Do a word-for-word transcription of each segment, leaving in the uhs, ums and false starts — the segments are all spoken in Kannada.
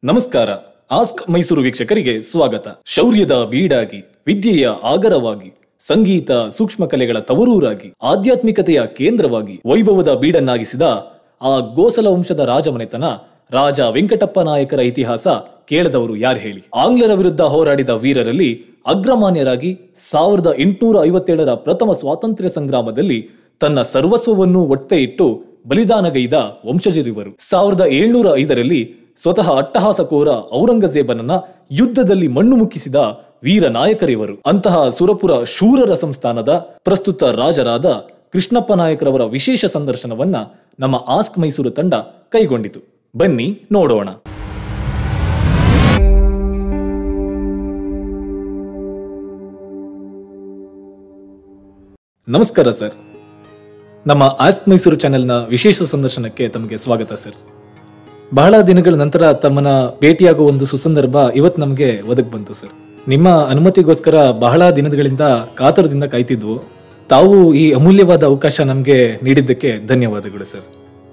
ನಮಸ್ಕಾರ. ಆಸ್ಕ್ ಮೈಸೂರು ವೀಕ್ಷಕರಿಗೆ ಸ್ವಾಗತ. ಶೌರ್ಯದ ಬೀಡಾಗಿ, ವಿದ್ಯೆಯ ಆಗರವಾಗಿ, ಸಂಗೀತ ಸೂಕ್ಷ್ಮ ಕಲೆಗಳ ತವರೂರಾಗಿ, ಆಧ್ಯಾತ್ಮಿಕತೆಯ ಕೇಂದ್ರವಾಗಿ ವೈಭವದ ಬೀಡನ್ನಾಗಿಸಿದ ಆ ಗೋಸಲ ವಂಶದ ರಾಜಮನೆತನ ರಾಜ ವೆಂಕಟಪ್ಪ ನಾಯಕರ ಇತಿಹಾಸ ಕೇಳದವರು ಯಾರು ಹೇಳಿ? ಆಂಗ್ಲರ ವಿರುದ್ಧ ಹೋರಾಡಿದ ವೀರರಲ್ಲಿ ಅಗ್ರಮಾನ್ಯರಾಗಿ ಸಾವಿರದ ಎಂಟುನೂರ ಐವತ್ತೇಳರ ಪ್ರಥಮ ಸ್ವಾತಂತ್ರ್ಯ ಸಂಗ್ರಾಮದಲ್ಲಿ ತನ್ನ ಸರ್ವಸ್ವವನ್ನು ಒತ್ತೆ ಇಟ್ಟು ಬಲಿದಾನಗೈದ ವಂಶಜರಿವರು. ಸಾವಿರದ ಏಳ್ನೂರ ಐದರಲ್ಲಿ ಸ್ವತಃ ಅಟ್ಟಹಾಸಕೋರ ಔರಂಗಜೇಬನನ್ನ ಯುದ್ಧದಲ್ಲಿ ಮಣ್ಣು ಮುಕ್ಕಿಸಿದ ವೀರ ನಾಯಕರಿವರು. ಅಂತಹ ಸುರಪುರ ಶೂರರ ಸಂಸ್ಥಾನದ ಪ್ರಸ್ತುತ ರಾಜರಾದ ಕೃಷ್ಣಪ್ಪ ನಾಯಕರವರ ವಿಶೇಷ ಸಂದರ್ಶನವನ್ನ ನಮ್ಮ ಆಸ್ಕ್ ಮೈಸೂರು ತಂಡ ಕೈಗೊಂಡಿತು. ಬನ್ನಿ ನೋಡೋಣ. ನಮಸ್ಕಾರ ಸರ್. ನಮ್ಮ ಆಸ್ಕ್ ಮೈಸೂರು ಚಾನೆಲ್ನ ವಿಶೇಷ ಸಂದರ್ಶನಕ್ಕೆ ತಮಗೆ ಸ್ವಾಗತ ಸರ್. ಬಹಳ ದಿನಗಳ ನಂತರ ತಮ್ಮನ್ನ ಭೇಟಿಯಾಗುವ ಒಂದು ಸುಸಂದರ್ಭ ಇವತ್ತು ನಮಗೆ ಒದಗಿ ಬಂತು ಸರ್. ನಿಮ್ಮ ಅನುಮತಿಗೋಸ್ಕರ ಬಹಳ ದಿನಗಳಿಂದ ಕಾತರದಿಂದ ಕಾಯ್ತಿದ್ವು. ತಾವು ಈ ಅಮೂಲ್ಯವಾದ ಅವಕಾಶ ನಮಗೆ ನೀಡಿದ್ದಕ್ಕೆ ಧನ್ಯವಾದಗಳು ಸರ್.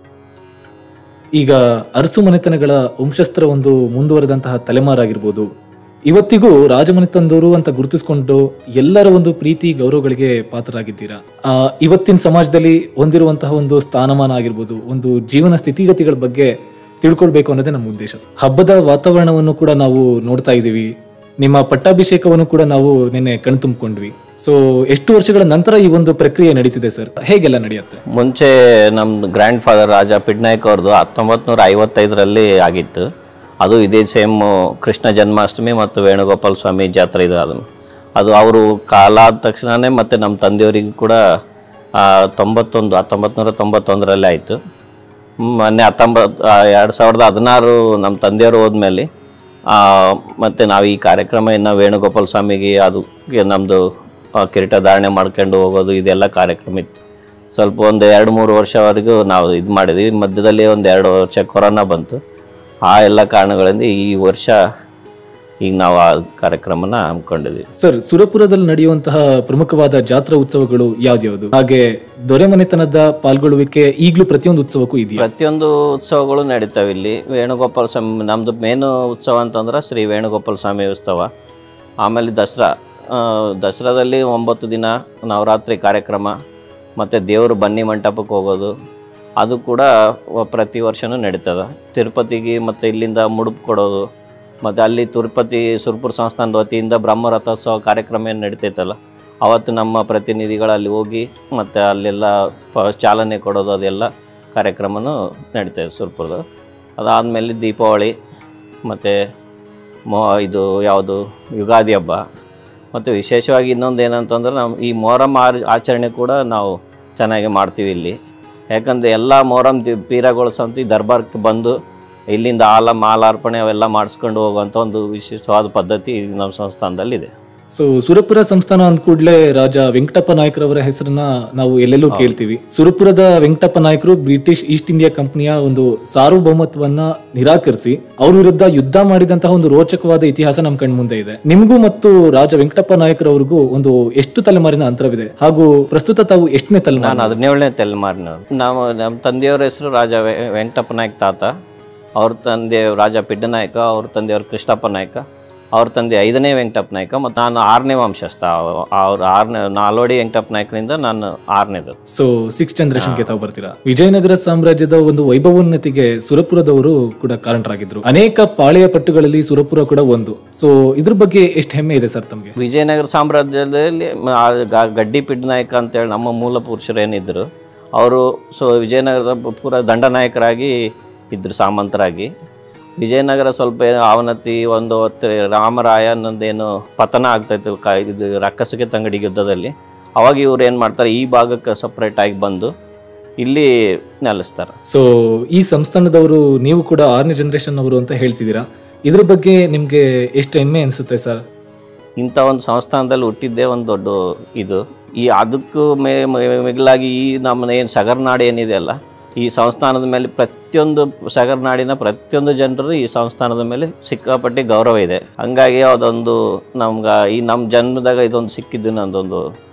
ಈಗ ಅರಸು ಮನೆತನಗಳ ವಂಶಸ್ಥರ ಒಂದು ಮುಂದುವರೆದಂತಹ ತಲೆಮಾರಾಗಿರ್ಬೋದು, ಇವತ್ತಿಗೂ ರಾಜಮನೆತನದವರು ಅಂತ ಗುರುತಿಸಿಕೊಂಡು ಎಲ್ಲರ ಒಂದು ಪ್ರೀತಿ ಗೌರವಗಳಿಗೆ ಪಾತ್ರರಾಗಿದ್ದೀರಾ. ಆ ಇವತ್ತಿನ ಸಮಾಜದಲ್ಲಿ ಹೊಂದಿರುವಂತಹ ಒಂದು ಸ್ಥಾನಮಾನ ಆಗಿರ್ಬೋದು, ಒಂದು ಜೀವನ ಸ್ಥಿತಿಗತಿಗಳ ಬಗ್ಗೆ ತಿಳ್ಕೊಳ್ಬೇಕು ಅನ್ನೋದೇ ನಮ್ಮ ಉದ್ದೇಶ. ಹಬ್ಬದ ವಾತಾವರಣವನ್ನು ಕೂಡ ನಾವು ನೋಡ್ತಾ ಇದ್ದೀವಿ. ನಿಮ್ಮ ಪಟ್ಟಾಭಿಷೇಕವನ್ನು ಕೂಡ ನಾವು ನಿನ್ನೆ ಕಣ್ತುಂಬಿಕೊಂಡ್ವಿ. ಸೊ ಎಷ್ಟು ವರ್ಷಗಳ ನಂತರ ಈ ಒಂದು ಪ್ರಕ್ರಿಯೆ ನಡೀತಿದೆ ಸರ್? ಹೇಗೆಲ್ಲ ನಡೆಯುತ್ತೆ? ಮುಂಚೆ ನಮ್ಮ ಗ್ರ್ಯಾಂಡ್ ಫಾದರ್ ರಾಜ ಪಿಡ್ನಾಯ್ಕ ಅವ್ರದ್ದು ಹತ್ತೊಂಬತ್ತು ನೂರ ಐವತ್ತೈದರಲ್ಲಿ ಆಗಿತ್ತು. ಅದು ಇದೇ ಸೇಮ್ ಕೃಷ್ಣ ಜನ್ಮಾಷ್ಟಮಿ ಮತ್ತು ವೇಣುಗೋಪಾಲ ಸ್ವಾಮಿ ಜಾತ್ರೆ ಇದೆ. ಅದನ್ನು ಅದು ಅವರು ಕಾಲ ಆದ ತಕ್ಷಣವೇ ಮತ್ತು ನಮ್ಮ ತಂದೆಯವರಿಗೂ ಕೂಡ ತೊಂಬತ್ತೊಂದು ಹತ್ತೊಂಬತ್ತು ನೂರ ತೊಂಬತ್ತೊಂದರಲ್ಲಿ ಆಯಿತು. ಮೊನ್ನೆ ಹತ್ತೊಂಬತ್ತು ಎರಡು ಸಾವಿರದ ಹದಿನಾರು ನಮ್ಮ ತಂದೆಯವರು ಹೋದ್ಮೇಲೆ ಮತ್ತು ನಾವು ಈ ಕಾರ್ಯಕ್ರಮ ಇನ್ನು ವೇಣುಗೋಪಾಲ ಸ್ವಾಮಿಗೆ ಅದಕ್ಕೆ ನಮ್ಮದು ಕಿರೀಟ ಧಾರಣೆ ಮಾಡ್ಕೊಂಡು ಹೋಗೋದು ಇದೆಲ್ಲ ಕಾರ್ಯಕ್ರಮ ಇತ್ತು. ಸ್ವಲ್ಪ ಒಂದು ಎರಡು ಮೂರು ವರ್ಷವರೆಗೂ ನಾವು ಇದು ಮಾಡಿದ್ವಿ. ಮಧ್ಯದಲ್ಲಿ ಒಂದು ಎರಡು ವರ್ಷ ಕೊರೋನಾ ಬಂತು. ಆ ಎಲ್ಲ ಕಾರಣಗಳಿಂದ ಈ ವರ್ಷ ಈಗ ನಾವು ಆ ಕಾರ್ಯಕ್ರಮನ ಹಮ್ಮಿಕೊಂಡಿದ್ವಿ. ಸರ್, ಸುರಪುರದಲ್ಲಿ ನಡೆಯುವಂತಹ ಪ್ರಮುಖವಾದ ಜಾತ್ರಾ ಉತ್ಸವಗಳು ಯಾವ್ದ್ಯಾವುದು? ಹಾಗೆ ದೊರೆಮನೆತನದ ಪಾಲ್ಗೊಳ್ಳುವಿಕೆ ಈಗಲೂ ಪ್ರತಿಯೊಂದು ಉತ್ಸವಕ್ಕೂ ಇದೆಯಾ? ಪ್ರತಿಯೊಂದು ಉತ್ಸವಗಳು ನಡೀತಾವೆ ಇಲ್ಲಿ. ವೇಣುಗೋಪಾಲ ಸ್ವಾಮಿ ನಮ್ಮದು ಮೇನು ಉತ್ಸವ ಅಂತಂದ್ರೆ ಶ್ರೀ ವೇಣುಗೋಪಾಲ ಸ್ವಾಮಿ ಉತ್ಸವ. ಆಮೇಲೆ ದಸರಾ, ದಸರಾದಲ್ಲಿ ಒಂಬತ್ತು ದಿನ ನವರಾತ್ರಿ ಕಾರ್ಯಕ್ರಮ ಮತ್ತು ದೇವರು ಬನ್ನಿ ಮಂಟಪಕ್ಕೆ ಹೋಗೋದು ಅದು ಕೂಡ ಪ್ರತಿ ವರ್ಷವೂ ನಡೀತದೆ. ತಿರುಪತಿಗೆ ಮತ್ತು ಇಲ್ಲಿಂದ ಮುಡುಪು ಕೊಡೋದು, ಮತ್ತು ಅಲ್ಲಿ ತಿರುಪತಿ ಸುರಪುರ ಸಂಸ್ಥಾನದ ವತಿಯಿಂದ ಬ್ರಹ್ಮ ರಥೋತ್ಸವ ಕಾರ್ಯಕ್ರಮ ಏನು ನಡೀತೈತಲ್ಲ, ಅವತ್ತು ನಮ್ಮ ಪ್ರತಿನಿಧಿಗಳಲ್ಲಿ ಹೋಗಿ ಮತ್ತು ಅಲ್ಲೆಲ್ಲ ಪ ಚಾಲನೆ ಕೊಡೋದು ಅದೆಲ್ಲ ಕಾರ್ಯಕ್ರಮವೂ ನಡೀತದೆ ಸುರಪುರದ. ಅದಾದಮೇಲೆ ದೀಪಾವಳಿ ಮತ್ತು ಮೊ ಇದು ಯಾವುದು ಯುಗಾದಿ ಹಬ್ಬ, ಮತ್ತು ವಿಶೇಷವಾಗಿ ಇನ್ನೊಂದು ಏನಂತಂದ್ರೆ ನಾವು ಈ ಮೊಹರಂ ಆಚರಣೆ ಕೂಡ ನಾವು ಚೆನ್ನಾಗಿ ಮಾಡ್ತೀವಿ ಇಲ್ಲಿ. ಯಾಕಂದರೆ ಎಲ್ಲ ಮೊಹರಂ ಪೀರಗಳು ಸಮಿತಿ ದರ್ಬಾರ್ಗೆ ಬಂದು ಇಲ್ಲಿಂದ ಹಾಲ ಮಾಲಾರ್ಪಣೆ ಅವೆಲ್ಲ ಮಾಡಿಸ್ಕೊಂಡು ಹೋಗುವಂಥ ಒಂದು ವಿಶೇಷವಾದ ಪದ್ಧತಿ ನಮ್ಮ ಸಂಸ್ಥಾನದಲ್ಲಿದೆ. ಸೊ ಸುರಪುರ ಸಂಸ್ಥಾನ ಅಂದ ಕೂಡಲೇ ರಾಜ ವೆಂಕಟಪ್ಪ ನಾಯಕರವರ ಹೆಸರನ್ನ ನಾವು ಎಲ್ಲೆಲ್ಲೂ ಕೇಳ್ತೀವಿ. ಸುರಪುರದ ವೆಂಕಟಪ್ಪ ನಾಯಕರು ಬ್ರಿಟಿಷ್ ಈಸ್ಟ್ ಇಂಡಿಯಾ ಕಂಪನಿಯ ಒಂದು ಸಾರ್ವಭೌಮತ್ವವನ್ನ ನಿರಾಕರಿಸಿ ಅವ್ರ ವಿರುದ್ಧ ಯುದ್ಧ ಮಾಡಿದಂತಹ ಒಂದು ರೋಚಕವಾದ ಇತಿಹಾಸ ನಮ್ಮ ಕಣ್ ಮುಂದೆ ಇದೆ. ನಿಮಗೂ ಮತ್ತು ರಾಜ ವೆಂಕಟಪ್ಪ ನಾಯಕರವ್ರಿಗೂ ಒಂದು ಎಷ್ಟು ತಲೆಮಾರಿನ ಅಂತರವಿದೆ, ಹಾಗೂ ಪ್ರಸ್ತುತ ತಾವು ಎಷ್ಟನೇ ತಲೆಮಾರು? ನಾನು ಹದಿನೇಳನೇ ತಲೆಮಾರಿನವರು. ನಾವು ನಮ್ಮ ತಂದೆಯವರ ಹೆಸರು ರಾಜ ವೆಂಕಟಪ್ಪ ನಾಯಕ ತಾತ, ಅವ್ರ ತಂದೆ ರಾಜ ಪಿಡ್ಡನಾಯಕ, ಅವ್ರ ತಂದೆಯವರು ಕೃಷ್ಣಪ್ಪ ನಾಯಕ, ಅವ್ರ ತಂದೆ ಐದನೇ ವೆಂಕಟಪ್ಪ ನಾಯಕ, ಮತ್ತು ನಾನು ಆರನೇ ವಂಶಸ್ಥ. ಅವ್ರ ಆರನೇ ನಾಲ್ವಡಿ ವೆಂಕಟಪ್ಪ ನಾಯಕನಿಂದ ನಾನು ಆರನೇದು. ಸೊ ಸಿಕ್ಸ್ ಜನರೇಷನ್ಗೆ ತಾವು ಬರ್ತೀರಾ. ವಿಜಯನಗರ ಸಾಮ್ರಾಜ್ಯದ ಒಂದು ವೈಭವೋನ್ನತಿಗೆ ಸುರಪುರದವರು ಕೂಡ ಕಾರಣರಾಗಿದ್ರು. ಅನೇಕ ಪಾಳೆಯ ಪಟ್ಟುಗಳಲ್ಲಿ ಸುರಪುರ ಕೂಡ ಒಂದು. ಸೊ ಇದ್ರ ಬಗ್ಗೆ ಎಷ್ಟು ಹೆಮ್ಮೆ ಇದೆ ಸರ್ ತಮಗೆ? ವಿಜಯನಗರ ಸಾಮ್ರಾಜ್ಯದಲ್ಲಿ ಗಡ್ಡಿ ಪಿಡ್ನಾಯಕ ಅಂತೇಳಿ ನಮ್ಮ ಮೂಲ ಪುರುಷರು ಏನಿದ್ರು ಅವರು ಸೊ ವಿಜಯನಗರದ ಪೂರ ದಂಡನಾಯಕರಾಗಿ ಇದ್ರು, ಸಾಮಂತರಾಗಿ. ವಿಜಯನಗರ ಸ್ವಲ್ಪ ಅವನತಿ ಒಂದು ಹೊತ್ತು ರಾಮರಾಯ ಅನ್ನೋದೇನು ಪತನ ಆಗ್ತಾಯಿತ್ತು ಕ ಇದು ರಕ್ಕಸಿಗೆ ತಂಗಡಿ ಯುದ್ಧದಲ್ಲಿ. ಅವಾಗ ಇವ್ರು ಏನು ಮಾಡ್ತಾರೆ, ಈ ಭಾಗಕ್ಕೆ ಸಪ್ರೇಟಾಗಿ ಬಂದು ಇಲ್ಲಿ ನೆಲೆಸ್ತಾರೆ. ಸೊ ಈ ಸಂಸ್ಥಾನದವರು ನೀವು ಕೂಡ ಆರನೇ ಜನರೇಷನ್ ಅವರು ಅಂತ ಹೇಳ್ತಿದ್ದೀರಾ. ಇದ್ರ ಬಗ್ಗೆ ನಿಮಗೆ ಎಷ್ಟು ಹೆಮ್ಮೆ ಅನಿಸುತ್ತೆ ಸರ್? ಇಂಥ ಒಂದು ಸಂಸ್ಥಾನದಲ್ಲಿ ಹುಟ್ಟಿದ್ದೇ ಒಂದು ದೊಡ್ಡ ಇದು. ಈ ಅದಕ್ಕೂ ಮೇ ಮಿಗಿಲಾಗಿ ಈ ನಮ್ಮ ಏನು ಸಗರ್ನಾಡು ಏನಿದೆ ಅಲ್ಲ, ಈ ಸಂಸ್ಥಾನದ ಮೇಲೆ ಪ್ರತಿಯೊಂದು ಸಗರ್ನಾಡಿನ ಪ್ರತಿಯೊಂದು ಜನರು ಈ ಸಂಸ್ಥಾನದ ಮೇಲೆ ಸಿಕ್ಕಾಪಟ್ಟೆ ಗೌರವ ಇದೆ. ಹಂಗಾಗಿ ಅದೊಂದು ನಮ್ಗೆ ಈ ನಮ್ಮ ಜನ್ಮದಾಗ ಇದೊಂದು ಸಿಕ್ಕಿದ್ದು ನಂದೊಂದು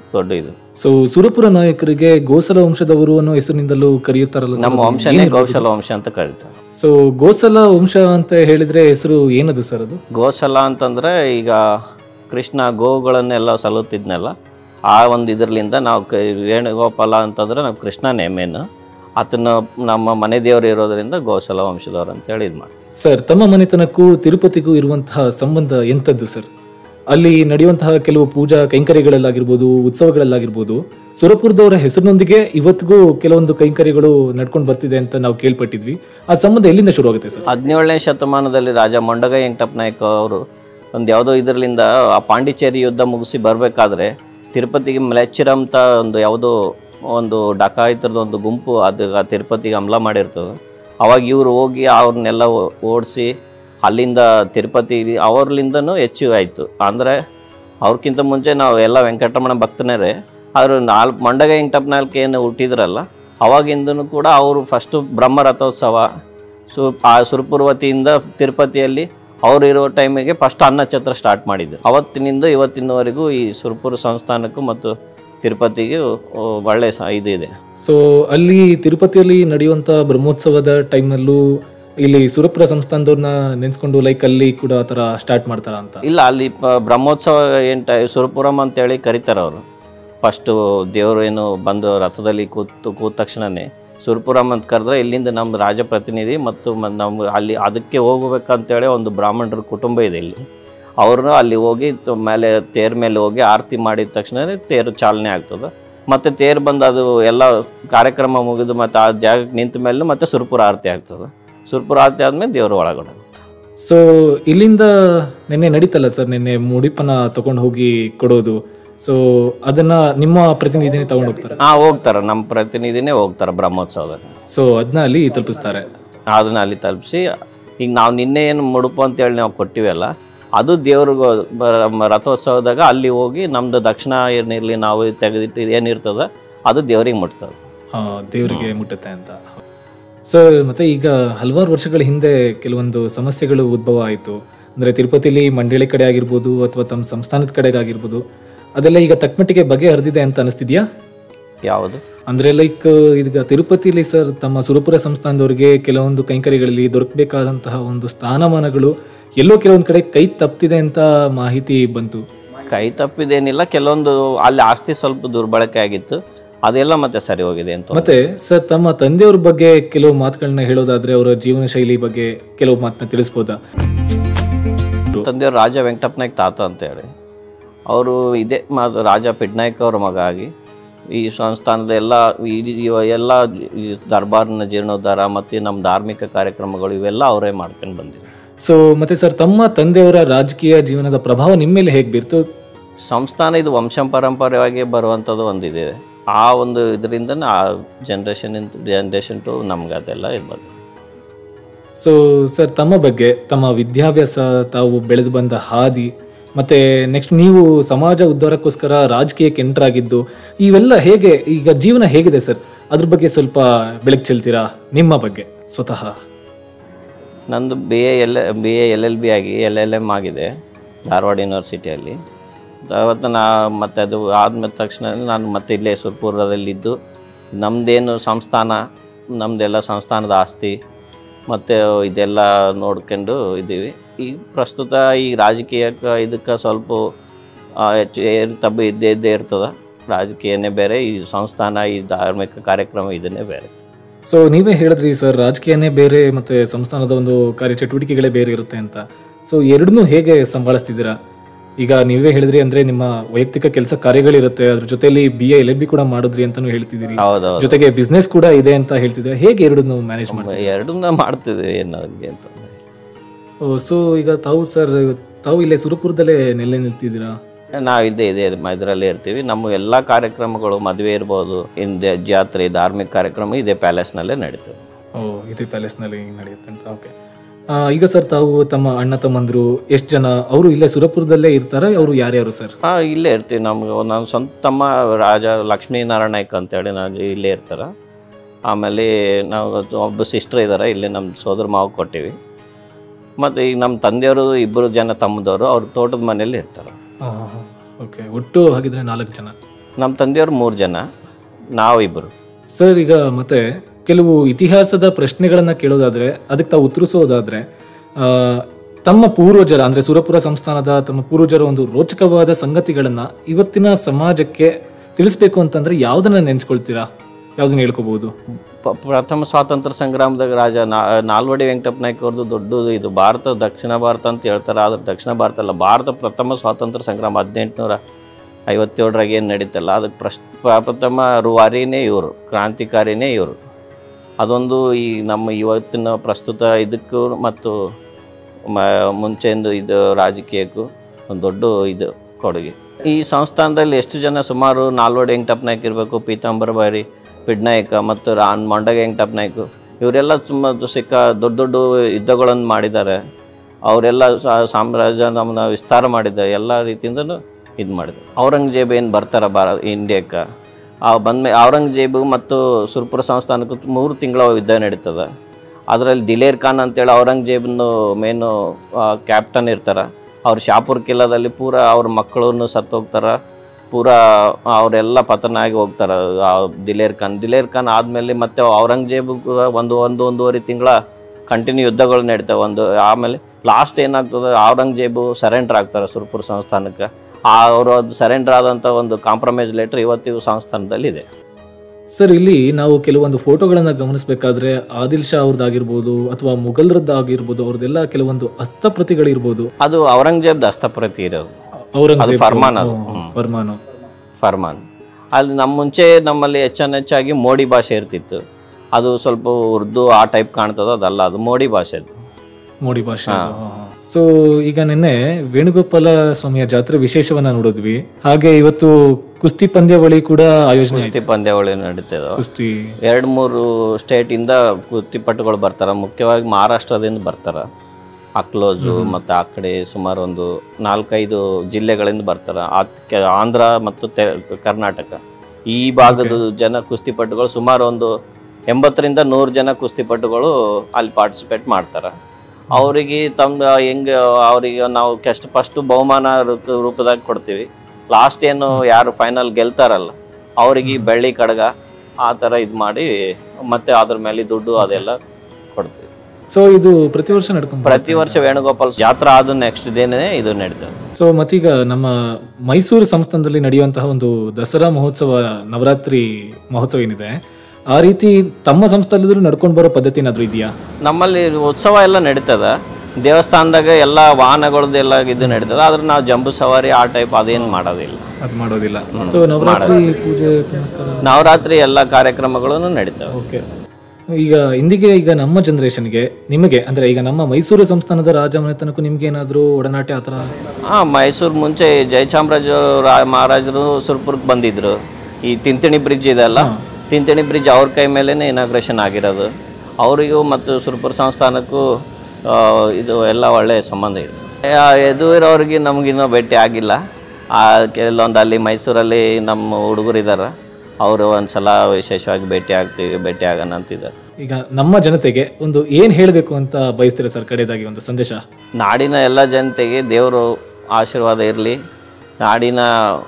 ದೊಡ್ಡ ಇದು. ಸೊ ಸುರಪುರ ನಾಯಕರಿಗೆ ಗೋಸಲ ವಂಶದವರು ಅನ್ನೋ ಹೆಸರಿನಿಂದಲೂ ಕರೆಯುತ್ತಾರಲ್ಲ ಸರ್? ನಮ್ಮ ವಂಶನೇ ಗೋಸಲ ವಂಶ ಅಂತ ಕರೀತಾರೆ. ಸೊ ಗೋಸಲ ವಂಶ ಅಂತ ಹೇಳಿದ್ರೆ ಹೆಸರು ಏನದು ಸರ್ ಅದು? ಗೋಸಲ ಅಂತಂದ್ರೆ ಈಗ ಕೃಷ್ಣ ಗೋವುಗಳನ್ನೆಲ್ಲ ಸಲುತ್ತಿದ್ನಲ್ಲ, ಆ ಒಂದು ಇದರಲ್ಲಿಂದ ನಾವು ಕ ವೇಣುಗೋಪಾಲ ಅಂತಂದ್ರೆ ನಾವು ಕೃಷ್ಣನೇ ಮೇನ್, ಆತನ ನಮ್ಮ ಮನೆ ದೇವರು ಇರೋದರಿಂದ ಗೋಸಲ ವಂಶದವ್ರು ಅಂತೇಳಿ ಇದು ಮಾಡ್ತೀವಿ. ಸರ್ ತಮ್ಮ ಮನೆತನಕ್ಕೂ ತಿರುಪತಿಗೂ ಇರುವಂತಹ ಸಂಬಂಧ ಎಂಥದ್ದು ಸರ್? ಅಲ್ಲಿ ನಡೆಯುವಂತಹ ಕೆಲವು ಪೂಜಾ ಕೈಂಕರ್ಯಗಳಲ್ಲಾಗಿರ್ಬೋದು, ಉತ್ಸವಗಳಲ್ಲಾಗಿರ್ಬೋದು, ಸುರಪುರದವರ ಹೆಸರಿನೊಂದಿಗೆ ಇವತ್ತಿಗೂ ಕೆಲವೊಂದು ಕೈಂಕರ್ಯಗಳು ನಡ್ಕೊಂಡು ಬರ್ತಿದೆ ಅಂತ ನಾವು ಕೇಳ್ಪಟ್ಟಿದ್ವಿ. ಆ ಸಂಬಂಧ ಎಲ್ಲಿಂದ ಶುರು ಆಗುತ್ತೆ ಸರ್? ಹದಿನೇಳನೇ ಶತಮಾನದಲ್ಲಿ ರಾಜ ಮೊಂಡಗೈ ವೆಂಕಟಪ್ಪ ನಾಯಕ ಅವರು ಒಂದು ಯಾವುದೋ ಇದರಲ್ಲಿಂದ ಆ ಪಾಂಡಿಚೇರಿ ಯುದ್ಧ ಮುಗಿಸಿ ಬರಬೇಕಾದ್ರೆ ತಿರುಪತಿಗೆ ಮ್ಲೆಚ್ಚಿರಂ ಅಂತ ಒಂದು ಯಾವುದೋ ಒಂದು ಡಕಾಯಿತರದ ಒಂದು ಗುಂಪು ಅದು ಆ ತಿರುಪತಿಗೆ ಹಮ್ಲ ಮಾಡಿರ್ತದೆ. ಅವಾಗ ಇವರು ಹೋಗಿ ಅವ್ರನ್ನೆಲ್ಲ ಓಡಿಸಿ ಅಲ್ಲಿಂದ ತಿರುಪತಿ ಅವ್ರಲಿಂದನೂ ಹೆಚ್ಚು ಆಯಿತು. ಅಂದರೆ ಅವ್ರಕ್ಕಿಂತ ಮುಂಚೆ ನಾವು ಎಲ್ಲ ವೆಂಕಟರಮಣ ಭಕ್ತನರೇ, ಆದರೂ ನಾಲ್ ಮೊಂಡಗೈ ವೆಂಕಟಪ್ಪ ನಾಯಕ ಏನು ಹುಟ್ಟಿದ್ರಲ್ಲ ಅವಾಗಿಂದನೂ ಕೂಡ ಅವರು ಫಸ್ಟು ಬ್ರಹ್ಮ ರಥೋತ್ಸವ ಸು ಆ ಸುರಪುರ ವತಿಯಿಂದ ತಿರುಪತಿಯಲ್ಲಿ ಅವರು ಇರೋ ಟೈಮಿಗೆ ಫಸ್ಟ್ ಅನ್ನಛತ್ರ ಸ್ಟಾರ್ಟ್ ಮಾಡಿದ್ರು. ಅವತ್ತಿನಿಂದ ಇವತ್ತಿನವರೆಗೂ ಈ ಸುರಪುರ ಸಂಸ್ಥಾನಕ್ಕೂ ಮತ್ತು ತಿರುಪತಿಗೆ ಒಳ್ಳೆ ಇದು ಇದೆ. ಸೊ ಅಲ್ಲಿ ತಿರುಪತಿಯಲ್ಲಿ ನಡೆಯುವಂಥ ಬ್ರಹ್ಮೋತ್ಸವದ ಟೈಮ್ನಲ್ಲೂ ಇಲ್ಲಿ ಸುರಪುರ ಸಂಸ್ಥಾನದವ್ರನ್ನ ನೆನೆಸ್ಕೊಂಡು ಲೈಕ್ ಅಲ್ಲಿ ಕೂಡ ಆ ಥರ ಸ್ಟಾರ್ಟ್ ಮಾಡ್ತಾರ ಅಂತ? ಇಲ್ಲ, ಅಲ್ಲಿ ಬ್ರಹ್ಮೋತ್ಸವ ಏನು ಟೈ ಸುರಪುರಂ ಅಂತೇಳಿ ಕರೀತಾರೆ ಅವರು. ಫಸ್ಟು ದೇವರು ಏನು ಬಂದು ರಥದಲ್ಲಿ ಕೂತು ಕೂತ ತಕ್ಷಣವೇ ಸುರಪುರಂ ಅಂತ ಕರೆದ್ರೆ ಇಲ್ಲಿಂದ ನಮ್ಮ ರಾಜಪ್ರತಿನಿಧಿ ಮತ್ತು ನಮ್ಮ ಅಲ್ಲಿ ಅದಕ್ಕೆ ಹೋಗಬೇಕಂತೇಳಿ ಒಂದು ಬ್ರಾಹ್ಮಣರ ಕುಟುಂಬ ಇದೆ ಇಲ್ಲಿ. ಅವ್ರನ್ನ ಅಲ್ಲಿ ಹೋಗಿ ಮೇಲೆ ತೇರ್ ಮೇಲೆ ಹೋಗಿ ಆರತಿ ಮಾಡಿದ ತಕ್ಷಣ ತೇರು ಚಾಲನೆ ಆಗ್ತದೆ. ಮತ್ತು ತೇರು ಬಂದು ಅದು ಎಲ್ಲ ಕಾರ್ಯಕ್ರಮ ಮುಗಿದು ಮತ್ತು ಆ ಜಾಗಕ್ಕೆ ನಿಂತ ಮೇಲೆ ಮತ್ತೆ ಸುರಪುರ ಆರತಿ ಆಗ್ತದೆ. ಸುರಪುರ ಆರತಿ ಆದಮೇಲೆ ದೇವರು ಒಳಗಡೆ. ಸೊ ಇಲ್ಲಿಂದ ನಿನ್ನೆ ನಡೀತಲ್ಲ ಸರ್, ನಿನ್ನೆ ಮುಡಿಪನ ತಗೊಂಡು ಹೋಗಿ ಕೊಡೋದು, ಸೊ ಅದನ್ನ ನಿಮ್ಮ ಪ್ರತಿನಿಧಿನೇ ತಗೊಂಡು ಹೋಗ್ತಾರೆ? ಹಾಂ, ಹೋಗ್ತಾರೆ, ನಮ್ಮ ಪ್ರತಿನಿಧಿನೇ ಹೋಗ್ತಾರೆ ಬ್ರಹ್ಮೋತ್ಸವದಲ್ಲಿ. ಸೊ ಅದನ್ನ ಅಲ್ಲಿ ತಲುಪಿಸ್ತಾರೆ? ಅದನ್ನ ಅಲ್ಲಿ ತಲುಪಿಸಿ ಈಗ ನಾವು ನಿನ್ನೆ ಏನು ಮುಡುಪು ಅಂತೇಳಿ ನಾವು ಕೊಟ್ಟಿವಲ್ಲ, ಅದು ದೇವ್ರಿಗೆ ರಥೋತ್ಸವದಾಗ ಅಲ್ಲಿ ಹೋಗಿ ನಮ್ಮದು ದಕ್ಷಿಣ ಏನಿರಲಿ ನಾವು ತೆಗೆದಿಟ್ಟು ಏನಿರ್ತದೆ ಅದು ದೇವ್ರಿಗೆ ಮುಟ್ತದೆ. ಹಾಂ, ದೇವರಿಗೆ ಮುಟ್ಟುತ್ತೆ ಅಂತ. ಸರ್ ಮತ್ತೆ ಈಗ ಹಲವಾರು ವರ್ಷಗಳ ಹಿಂದೆ ಕೆಲವೊಂದು ಸಮಸ್ಯೆಗಳು ಉದ್ಭವ ಆಯಿತು. ಅಂದರೆ ತಿರುಪತಿಲಿ ಮಂಡಳಿ ಕಡೆ ಆಗಿರ್ಬೋದು ಅಥವಾ ತಮ್ಮ ಸಂಸ್ಥಾನದ ಕಡೆಗಾಗಿರ್ಬೋದು, ಅದೆಲ್ಲ ಈಗ ತಕ್ಕಮಟ್ಟಿಗೆ ಬಗೆಹರಿದಿದೆ ಅಂತ ಅನಿಸ್ತಿದ್ಯಾ? ಯಾವುದು ಅಂದರೆ ಲೈಕ್ ಈಗ ತಿರುಪತಿಲಿ ಸರ್ ತಮ್ಮ ಸುರಪುರ ಸಂಸ್ಥಾನದವರಿಗೆ ಕೆಲವೊಂದು ಕೈಂಕರ್ಯಗಳಲ್ಲಿ ದೊರಕಬೇಕಾದಂತಹ ಒಂದು ಸ್ಥಾನಮಾನಗಳು ಎಲ್ಲೋ ಕೆಲವೊಂದು ಕಡೆ ಕೈ ತಪ್ಪಿದೆ ಅಂತ ಮಾಹಿತಿ ಬಂತು. ಕೈ ತಪ್ಪಿದೇನಿಲ್ಲ, ಕೆಲವೊಂದು ಅಲ್ಲಿ ಆಸ್ತಿ ಸ್ವಲ್ಪ ದುರ್ಬಳಕೆ ಆಗಿತ್ತು, ಅದೆಲ್ಲ ಮತ್ತೆ ಸರಿ ಹೋಗಿದೆ ಅಂತ. ಮತ್ತೆ ಸರ್ ತಮ್ಮ ತಂದೆಯವ್ರ ಬಗ್ಗೆ ಕೆಲವು ಮಾತುಗಳನ್ನ ಹೇಳೋದಾದ್ರೆ ಅವರ ಜೀವನ ಶೈಲಿ ಬಗ್ಗೆ ಕೆಲವು ಮಾತನ್ನ ತಿಳಿಸ್ಬೋದಾ? ತಂದೆಯವರು ರಾಜ ವೆಂಕಟಪ್ಪ ನಾಯಕ್ ತಾತ ಅಂತೇಳಿ, ಅವರು ಇದೇ ಮಾ ರಾಜ ಪಿಡ್ನಾಯ್ಕ ಅವ್ರ ಮಗ ಆಗಿ ಈ ಸಂಸ್ಥಾನದ ಎಲ್ಲ ಎಲ್ಲ ದರ್ಬಾರ್ನ ಜೀರ್ಣೋದ್ಧಾರ ಮತ್ತು ನಮ್ಮ ಧಾರ್ಮಿಕ ಕಾರ್ಯಕ್ರಮಗಳು ಇವೆಲ್ಲ ಅವರೇ ಮಾಡ್ಕೊಂಡು ಬಂದಿದ್ದಾರೆ. ಸೊ ಮತ್ತೆ ಸರ್ ತಮ್ಮ ತಂದೆಯವರ ರಾಜಕೀಯ ಜೀವನದ ಪ್ರಭಾವ ನಿಮ್ಮ ಮೇಲೆ ಹೇಗೆ ಬೀರ್ತು? ಸಂಸ್ಥಾನ ಇದು ವಂಶ ಪರಂಪರೆಯಾಗಿ ಬರುವಂಥದ್ದು ಒಂದಿದೆ, ಆ ಒಂದು ಇದರಿಂದ ಆ ಜನ್ರೇಷನ್ ಜನ್ರೇಷನ್ ಟು ನಮ್ಗೆ ಅದೆಲ್ಲ ಇರ್ಬೋದು. ಸೊ ಸರ್ ತಮ್ಮ ಬಗ್ಗೆ, ತಮ್ಮ ವಿದ್ಯಾಭ್ಯಾಸ, ತಾವು ಬೆಳೆದು ಬಂದ ಹಾದಿ, ಮತ್ತು ನೆಕ್ಸ್ಟ್ ನೀವು ಸಮಾಜ ಉದ್ಧಾರಕ್ಕೋಸ್ಕರ ರಾಜಕೀಯಕ್ಕೆ ಎಂಟ್ರಾಗಿದ್ದು, ಇವೆಲ್ಲ ಹೇಗೆ, ಈಗ ಜೀವನ ಹೇಗಿದೆ ಸರ್, ಅದ್ರ ಬಗ್ಗೆ ಸ್ವಲ್ಪ ಬೆಳಕು ಚೆಲ್ತೀರಾ ನಿಮ್ಮ ಬಗ್ಗೆ ಸ್ವತಃ? ನಂದು B A L B A L L B ಆಗಿ ಎಲ್ ಎಲ್ ಎಮ್ ಆಗಿದೆ ಧಾರವಾಡ ಯೂನಿವರ್ಸಿಟಿಯಲ್ಲಿ. ಅವತ್ತು ನಾ ಮತ್ತು ಅದು ಆದ್ಮೇಲೆ ತಕ್ಷಣ ನಾನು ಮತ್ತೆ ಇಲ್ಲೇ ಸುರಪುರದಲ್ಲಿದ್ದು ನಮ್ಮದೇನು ಸಂಸ್ಥಾನ, ನಮ್ಮದೆಲ್ಲ ಸಂಸ್ಥಾನದ ಆಸ್ತಿ ಮತ್ತು ಇದೆಲ್ಲ ನೋಡ್ಕೊಂಡು ಇದ್ದೀವಿ. ಈಗ ಪ್ರಸ್ತುತ ಈ ರಾಜಕೀಯಕ್ಕೆ ಇದಕ್ಕೆ ಸ್ವಲ್ಪ ಹೆಚ್ಚು ಏರು ತಬ್ಬು ಇದ್ದೇ ಇದ್ದೇ ಇರ್ತದೆ. ರಾಜಕೀಯನೇ ಬೇರೆ, ಈ ಸಂಸ್ಥಾನ ಈ ಧಾರ್ಮಿಕ ಕಾರ್ಯಕ್ರಮ ಇದನ್ನೇ ಬೇರೆ. ಸೊ ನೀವೇ ಹೇಳಿದ್ರಿ ಸರ್, ರಾಜಕೀಯನೇ ಬೇರೆ ಮತ್ತು ಸಂಸ್ಥಾನದ ಒಂದು ಕಾರ್ಯಚಟುವಟಿಕೆಗಳೇ ಬೇರೆ ಇರುತ್ತೆ ಅಂತ. ಸೊ ಎರಡನ್ನೂ ಹೇಗೆ ಸಂಭಾಳಿಸ್ತಿದ್ದೀರಾ? ಈಗ ನೀವೇ ಹೇಳಿದ್ರಿ ಅಂದರೆ ನಿಮ್ಮ ವೈಯಕ್ತಿಕ ಕೆಲಸ ಕಾರ್ಯಗಳಿರುತ್ತೆ, ಅದ್ರ ಜೊತೆಲಿ B A L L B ಕೂಡ ಮಾಡಿದ್ರಿ ಅಂತಲೂ ಹೇಳ್ತಿದ್ದೀರಿ, ಜೊತೆಗೆ ಬಿಸ್ನೆಸ್ ಕೂಡ ಇದೆ ಅಂತ ಹೇಳ್ತಿದ್ರೆ, ಹೇಗೆ ಎರಡನ್ನೂ ಮ್ಯಾನೇಜ್ ಮಾಡ್ತೀವಿ? ಎರಡನ್ನ ಮಾಡ್ತಿದ್ವಿ ಏನಾಗಿ ಅಂತ. ಓ, ಸೊ ಈಗ ತಾವು ಸರ್ ತಾವು ಇಲ್ಲೇ ಸುರಪುರದಲ್ಲೇ ನೆಲೆ ನಿಲ್ತಿದ್ದೀರಾ? ನಾವು ಇದ್ದೇ ಇದೆ ಇದರಲ್ಲೇ ಇರ್ತೀವಿ. ನಮ್ಮ ಎಲ್ಲ ಕಾರ್ಯಕ್ರಮಗಳು ಮದುವೆ ಇರ್ಬೋದು, ಹಿಂದೆ ಜಾತ್ರೆ, ಧಾರ್ಮಿಕ ಕಾರ್ಯಕ್ರಮ ಇದೇ ಪ್ಯಾಲೇಸ್ನಲ್ಲೇ ನಡೀತದೆ. ಓ, ಇದೇ ಪ್ಯಾಲೇಸ್ನಲ್ಲಿ ನಡೆಯುತ್ತೆ ಅಂತ. ಓಕೆ. ಈಗ ಸರ್ ತಾವು ತಮ್ಮ ಅಣ್ಣ ತಮ್ಮಂದರು ಎಷ್ಟು ಜನ, ಅವರು ಇಲ್ಲೇ ಸುರಪುರದಲ್ಲೇ ಇರ್ತಾರೆ? ಅವರು ಯಾರ್ಯಾರು ಸರ್? ಹಾಂ, ಇಲ್ಲೇ ಇರ್ತೀವಿ. ನಮ್ಗೆ ನನ್ನ ಸ್ವಂತ ತಮ್ಮ ರಾಜ ಲಕ್ಷ್ಮೀನಾರಾಯಣ ನಾಯ್ಕ ಅಂತೇಳಿ ನಾನು ಇಲ್ಲೇ ಇರ್ತಾರೆ. ಆಮೇಲೆ ನಾವು ಒಬ್ಬ ಸಿಸ್ಟರ್ ಇದ್ದಾರೆ, ಇಲ್ಲೇ ನಮ್ಮ ಸೋದರ ಮಾವು ಕೊಟ್ಟಿವಿ. ಮತ್ತು ಈಗ ನಮ್ಮ ತಂದೆಯವರು ಇಬ್ಬರು ಜನ ತಮ್ಮದವರು ಅವ್ರ ತೋಟದ ಮನೆಯಲ್ಲಿ ಇರ್ತಾರೆ. ಓಕೆ, ಒಟ್ಟು ಹಾಗಿದ್ರೆ ನಾಲ್ಕು ಜನ ನಮ್ಮ ತಂದೆಯವರು ಮೂರು ಜನ, ನಾವಿಬ್ಬರು. ಸರ್, ಈಗ ಮತ್ತೆ ಕೆಲವು ಇತಿಹಾಸದ ಪ್ರಶ್ನೆಗಳನ್ನ ಕೇಳೋದಾದ್ರೆ, ಅದಕ್ಕೆ ತಾವು ಉತ್ತರಿಸೋದಾದ್ರೆ, ಆ, ತಮ್ಮ ಪೂರ್ವಜರ ಅಂದ್ರೆ ಸುರಪುರ ಸಂಸ್ಥಾನದ ತಮ್ಮ ಪೂರ್ವಜರ ಒಂದು ರೋಚಕವಾದ ಸಂಗತಿಗಳನ್ನ ಇವತ್ತಿನ ಸಮಾಜಕ್ಕೆ ತಿಳಿಸ್ಬೇಕು ಅಂತಂದ್ರೆ ಯಾವ್ದನ್ನ ನೆನ್ಸ್ಕೊಳ್ತೀರಾ? ಯಾವ್ದನ್ನ ಹೇಳ್ಕೋಬಹುದು? ಪ- ಪ್ರಥಮ ಸ್ವಾತಂತ್ರ್ಯ ಸಂಗ್ರಾಮದಾಗ ರಾಜ ನಾ ನಾಲ್ವಡಿ ವೆಂಕಟಪ್ಪ ನಾಯ್ಕ ಅವ್ರದ್ದು ದೊಡ್ಡದು ಇದು. ಭಾರತ ದಕ್ಷಿಣ ಭಾರತ ಅಂತ ಹೇಳ್ತಾರೆ, ಆದ್ರೆ ದಕ್ಷಿಣ ಭಾರತ ಅಲ್ಲ, ಭಾರತ ಪ್ರಥಮ ಸ್ವಾತಂತ್ರ್ಯ ಸಂಗ್ರಾಮ ಹದಿನೆಂಟುನೂರ ಐವತ್ತೇಳರಾಗ ಏನು ನಡೀತಲ್ಲ, ಅದಕ್ಕೆ ಪ್ರಶ್ ಪ್ರಥಮ ರೂವಾರಿನೇ ಇವರು, ಕ್ರಾಂತಿಕಾರಿನೇ ಇವರು. ಅದೊಂದು ಈ ನಮ್ಮ ಇವತ್ತಿನ ಪ್ರಸ್ತುತ ಇದಕ್ಕೂ ಮತ್ತು ಮ ಮುಂಚೆಂದು ಇದು ರಾಜಕೀಯಕ್ಕೂ ಒಂದು ದೊಡ್ಡ ಇದು ಕೊಡುಗೆ. ಈ ಸಂಸ್ಥಾನದಲ್ಲಿ ಎಷ್ಟು ಜನ, ಸುಮಾರು ನಾಲ್ವಡಿ ವೆಂಕಟಪ್ಪ ನಾಯ್ಕ ಇರಬೇಕು, ಪೀತಾಂಬರ ಬಾರಿ ಪಿಡ್ನಾಯಕ ಮತ್ತು ರಾನ್ ಮೊಂಡಗ ವೆಂಕಟಪ್ಪ ನಾಯ್ಕ, ಇವರೆಲ್ಲ ತುಂಬ ಸಿಕ್ಕ ದೊಡ್ಡ ದೊಡ್ಡ ಯುದ್ಧಗಳನ್ನು ಮಾಡಿದ್ದಾರೆ. ಅವರೆಲ್ಲ ಸಾಮ್ರಾಜ್ಯ ನಮ್ಮನ್ನ ವಿಸ್ತಾರ ಮಾಡಿದ್ದಾರೆ, ಎಲ್ಲ ರೀತಿಯಿಂದಲೂ ಇದು ಮಾಡಿದ್ದಾರೆ. ಔರಂಗಜೇಬ್ ಏನು ಬರ್ತಾರೆ ಭಾರ ಇಂಡಿಯಾಕ್ಕೆ, ಆ ಬಂದಮೇ ಔರಂಗಜೇಬು ಮತ್ತು ಸುರಪುರ ಸಂಸ್ಥಾನಕ್ಕೂ ಮೂರು ತಿಂಗಳ ಯುದ್ಧ ನಡೀತದೆ. ಅದರಲ್ಲಿ ದಿಲೇರ್ ಖಾನ್ ಅಂತೇಳಿ ಔರಂಗಜೇಬನು ಮೇನು ಕ್ಯಾಪ್ಟನ್ ಇರ್ತಾರೆ. ಅವ್ರು ಶಾಪುರ್ ಕಿಲ್ಲಾದಲ್ಲಿ ಪೂರ ಅವ್ರ ಮಕ್ಕಳನ್ನು ಸತ್ತು ಹೋಗ್ತಾರೆ, ಪೂರ ಅವರೆಲ್ಲ ಪತನ ಆಗಿ ಹೋಗ್ತಾರೆ. ದಿಲೇರ್ ಖಾನ್ ದಿಲೇರ್ ಖಾನ್ ಆದಮೇಲೆ ಮತ್ತೆ ಔರಂಗಜೇಬು ಒಂದು ಒಂದು ಒಂದೂವರೆ ತಿಂಗಳ ಕಂಟಿನ್ಯೂ ಯುದ್ಧಗಳು ನಡೀತವೆ. ಒಂದು ಆಮೇಲೆ ಲಾಸ್ಟ್ ಏನಾಗ್ತದೆ, ಔರಂಗಜೇಬು ಸರೆಂಡರ್ ಆಗ್ತಾರೆ ಸುರಪುರ ಸಂಸ್ಥಾನಕ್ಕೆ. ಅವರು ಅದು ಸರೆಂಡರ್ ಆದಂಥ ಒಂದು ಕಾಂಪ್ರಮೈಸ್ ಲೆಟರ್ ಇವತ್ತಿಗೂ ಸಂಸ್ಥಾನದಲ್ಲಿದೆ. ಸರ್, ಇಲ್ಲಿ ನಾವು ಕೆಲವೊಂದು ಫೋಟೋಗಳನ್ನ ಗಮನಿಸಬೇಕಾದ್ರೆ ಆದಿಲ್ ಶಾ ಅವ್ರದ್ದಾಗಿರ್ಬೋದು ಅಥವಾ ಮುಘಲರದ್ದಾಗಿರ್ಬೋದು, ಅವ್ರದ್ದೆಲ್ಲ ಕೆಲವೊಂದು ಹಸ್ತಪ್ರತಿಗಳಿರ್ಬೋದು. ಅದು ಔರಂಗಜೇಬ್ದು ಹಸ್ತಪ್ರತಿ ಇರೋದು, ಔರಂಗಜೇಬ್ ಫರ್ಮಾನ್, ಅದು ಫರ್ಮಾನು ಫರ್ಮಾನ್. ಅಲ್ಲಿ ನಮ್ಮ ಮುಂಚೆ ನಮ್ಮಲ್ಲಿ ಹೆಚ್ಚಾನ್ ಹೆಚ್ಚಾಗಿ ಮೋಡಿ ಭಾಷೆ ಇರ್ತಿತ್ತು. ಅದು ಸ್ವಲ್ಪ ಉರ್ದು ಆ ಟೈಪ್ ಕಾಣ್ತದ, ಅದಲ್ಲ, ಅದು ಮೋಡಿ ಭಾಷೆ, ಅದು ಮೋಡಿ ಭಾಷೆ. ಸೊ ಈಗ ನಿನ್ನೆ ವೇಣುಗೋಪಾಲ ಸ್ವಾಮಿಯ ಜಾತ್ರೆ ವಿಶೇಷವನ್ನ ನೋಡಿದ್ವಿ. ಹಾಗೆ ಇವತ್ತು ಕುಸ್ತಿ ಪಂದ್ಯಾವಳಿ ಕೂಡ ಆಯೋಜನೆ ಕುಸ್ತಿ ಪಂದ್ಯಾವಳಿ ನಡೀತದೆ. ಕುಸ್ತಿ ಎರಡು ಮೂರು ಸ್ಟೇಟ್ ಇಂದ ಕುಸ್ತಿಪಟುಗಳು ಬರ್ತಾರ, ಮುಖ್ಯವಾಗಿ ಮಹಾರಾಷ್ಟ್ರದಿಂದ ಬರ್ತಾರ. ಅಕ್ಲೋಜು ಮತ್ತು ಆ ಕಡೆ ಸುಮಾರು ಒಂದು ನಾಲ್ಕೈದು ಜಿಲ್ಲೆಗಳಿಂದ ಬರ್ತಾರ. ಆಂಧ್ರ ಮತ್ತು ಕರ್ನಾಟಕ ಈ ಭಾಗದ ಜನ ಕುಸ್ತಿಪಟುಗಳು ಸುಮಾರು ಒಂದು ಎಂಬತ್ತರಿಂದ ನೂರು ಜನ ಕುಸ್ತಿಪಟುಗಳು ಅಲ್ಲಿ ಪಾರ್ಟಿಸಿಪೇಟ್ ಮಾಡ್ತಾರೆ. ಅವರಿಗೆ ತಮ್ಮ ಹೆಂಗೆ ಅವರಿಗೆ ನಾವು ಕೆಸ್ಟ್ ಫಸ್ಟು ಬಹುಮಾನ ರೂಪದಾಗ ಕೊಡ್ತೀವಿ. ಲಾಸ್ಟ್ ಏನು ಯಾರು ಫೈನಲ್ ಗೆಲ್ತಾರಲ್ಲ ಅವರಿಗೆ ಬೆಳ್ಳಿ ಕಡಗ ಆ ಥರ ಇದು ಮಾಡಿ ಮತ್ತೆ ಅದ್ರ ಮೇಲೆ ದುಡ್ಡು ಅದೆಲ್ಲ ಕೊಡ್ತೀವಿ. ಸೊ ಇದು ಪ್ರತಿ ವರ್ಷ ನಡ್ಕೊಂಡು ಪ್ರತಿ ವರ್ಷ ವೇಣುಗೋಪಾಲ್ ಜಾತ್ರೆ ಆದ ನೆಕ್ಸ್ಟ್ ಡೇನೇ ಇದು ನಡೀತದೆ. ಸೊ ಮತ್ತೀಗ ನಮ್ಮ ಮೈಸೂರು ಸಂಸ್ಥಾನದಲ್ಲಿ ನಡೆಯುವಂತಹ ಒಂದು ದಸರಾ ಮಹೋತ್ಸವ, ನವರಾತ್ರಿ ಮಹೋತ್ಸವ ಏನಿದೆ, ಆ ರೀತಿ ತಮ್ಮ ಸಂಸ್ಥೆಯಲ್ಲಿದ್ರು ನಡ್ಕೊಂಡು ಬರೋ ಪದ್ಧತಿ ಏನಾದರೂ ಇದೆಯಾ? ನಮ್ಮಲ್ಲಿ ಉತ್ಸವ ಎಲ್ಲ ನಡೀತದ, ದೇವಸ್ಥಾನದಾಗ ಎಲ್ಲ ವಾಹನಗಳದ್ದೆಲ್ಲ ಇದು ನಡೀತದೆ. ಆದ್ರೆ ನಾವು ಜಂಬೂ ಸವಾರಿ ಆ ಟೈಪ್ ಅದೇನು ಮಾಡೋದಿಲ್ಲ, ಅದು ಮಾಡೋದಿಲ್ಲ. ಸೊ ನವರಾತ್ರಿ ಪೂಜೆ ಪುನಸ್ಕಾರ, ನವರಾತ್ರಿ ಎಲ್ಲ ಕಾರ್ಯಕ್ರಮಗಳನ್ನು ನಡೀತವೆ. ಓಕೆ. ಈಗ ಇಂದಿಗೆ ಈಗ ನಮ್ಮ ಜನರೇಷನ್ಗೆ ನಿಮಗೆ ಅಂದ್ರೆ ಈಗ ನಮ್ಮ ಮೈಸೂರು ಸಂಸ್ಥಾನದ ರಾಜಮನೆತನಕ್ಕೂ ನಿಮ್ಗೆ ಏನಾದರೂ ಒಡನಾಟ ಆ ಥರ? ಹಾಂ, ಮೈಸೂರು ಮುಂಚೆ ಜಯಚಾಮರಾಜ ರಾ ಮಹಾರಾಜರು ಸುರಪುರಕ್ಕೆ ಬಂದಿದ್ರು. ಈ ತಿಂತಿಣಿ ಬ್ರಿಡ್ಜ್ ಇದೆಲ್ಲ, ತಿಂತಿಣಿ ಬ್ರಿಡ್ಜ್ ಅವ್ರ ಕೈ ಮೇಲೇ ಇನಾಗ್ರೇಷನ್ ಆಗಿರೋದು. ಅವರಿಗೂ ಮತ್ತು ಸುರಪುರ ಸಂಸ್ಥಾನಕ್ಕೂ ಇದು ಎಲ್ಲ ಒಳ್ಳೆಯ ಸಂಬಂಧ ಇದೆ. ಎದು ಇರೋರಿಗೆ ನಮಗಿನ್ನೂ ಭೇಟಿ ಆಗಿಲ್ಲ. ಕೆಲವೊಂದು ಅಲ್ಲಿ ಮೈಸೂರಲ್ಲಿ ನಮ್ಮ ಹುಡುಗರಿದ್ದಾರೆ, ಅವರು ಒಂದು ಸಲ ವಿಶೇಷವಾಗಿ ಭೇಟಿ ಆಗ್ತೀವಿ, ಭೇಟಿ ಆಗೋಣ ಅಂತಿದ್ದಾರೆ. ಈಗ ನಮ್ಮ ಜನತೆಗೆ ಒಂದು ಏನು ಹೇಳಬೇಕು ಅಂತ ಬಯಸ್ತೀರಾ ಸರ್, ಕಡೆಯದಾಗಿ ಒಂದು ಸಂದೇಶ? ನಾಡಿನ ಎಲ್ಲ ಜನತೆಗೆ ದೇವರು ಆಶೀರ್ವಾದ ಇರಲಿ, ನಾಡಿನ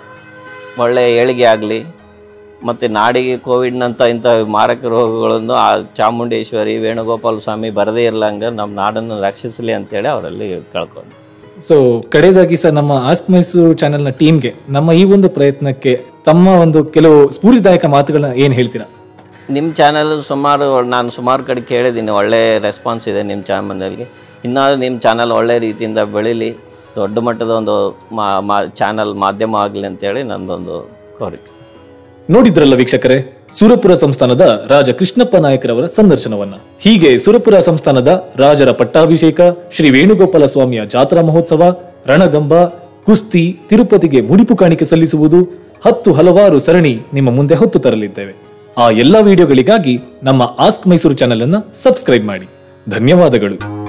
ಒಳ್ಳೆಯ ಏಳಿಗೆ ಆಗಲಿ, ಮತ್ತು ನಾಡಿಗೆ ಕೋವಿಡ್ನಂಥ ಇಂಥ ಮಾರಕ ರೋಗಗಳನ್ನು ಆ ಚಾಮುಂಡೇಶ್ವರಿ ವೇಣುಗೋಪಾಲ ಸ್ವಾಮಿ ಬರದೇ ಇರಲಂಗೆ ನಮ್ಮ ನಾಡನ್ನು ರಕ್ಷಿಸಲಿ ಅಂತೇಳಿ ಅವರಲ್ಲಿ ಕೇಳ್ಕೊಂಡು. ಸೊ ಕಡೆಯದಾಗಿ ಸರ್, ನಮ್ಮ ಆಸ್ಕ್ ಮೈಸೂರು ಚಾನೆಲ್ನ ಟೀಮ್ಗೆ ನಮ್ಮ ಈ ಒಂದು ಪ್ರಯತ್ನಕ್ಕೆ ತಮ್ಮ ಒಂದು ಕೆಲವು ಸ್ಫೂರ್ತಿದಾಯಕ ಮಾತುಗಳನ್ನ ಏನು ಹೇಳ್ತೀರಾ? ನಿಮ್ಮ ಚಾನಲ್ ಸುಮಾರು ನಾನು ಸುಮಾರು ಕಡೆ ಕೇಳಿದ್ದೀನಿ, ಒಳ್ಳೆ ರೆಸ್ಪಾನ್ಸ್ ಇದೆ ನಿಮ್ಮ ಚಾನಲ್ಗೆ. ಇನ್ನಾದರೂ ನಿಮ್ಮ ಚಾನಲ್ ಒಳ್ಳೆ ರೀತಿಯಿಂದ ಬೆಳೀಲಿ, ದೊಡ್ಡ ಮಟ್ಟದ ಒಂದು ಮಾ ಚಾನಲ್ ಮಾಧ್ಯಮ ಆಗಲಿ ಅಂತೇಳಿ ನನ್ನದೊಂದು ಕೋರಿಕೆ. ನೋಡಿದ್ರಲ್ಲ ವೀಕ್ಷಕರೇ, ಸುರಪುರ ಸಂಸ್ಥಾನದ ರಾಜ ಕೃಷ್ಣಪ್ಪ ನಾಯಕರವರ ಸಂದರ್ಶನವನ್ನ. ಹೀಗೆ ಸುರಪುರ ಸಂಸ್ಥಾನದ ರಾಜರ ಪಟ್ಟಾಭಿಷೇಕ, ಶ್ರೀ ವೇಣುಗೋಪಾಲ ಸ್ವಾಮಿಯ ಜಾತ್ರಾ ಮಹೋತ್ಸವ, ರಣಗಂಬ, ಕುಸ್ತಿ, ತಿರುಪತಿಗೆ ಮುಡಿಪು ಕಾಣಿಕೆ ಸಲ್ಲಿಸುವುದು, ಹತ್ತು ಹಲವಾರು ಸರಣಿ ನಿಮ್ಮ ಮುಂದೆ ಹೊತ್ತು ತರಲಿದ್ದೇವೆ. ಆ ಎಲ್ಲಾ ವಿಡಿಯೋಗಳಿಗಾಗಿ ನಮ್ಮ ಆಸ್ಕ್ ಮೈಸೂರು ಚಾನೆಲ್ ಅನ್ನ ಸಬ್ಸ್ಕ್ರೈಬ್ ಮಾಡಿ. ಧನ್ಯವಾದಗಳು.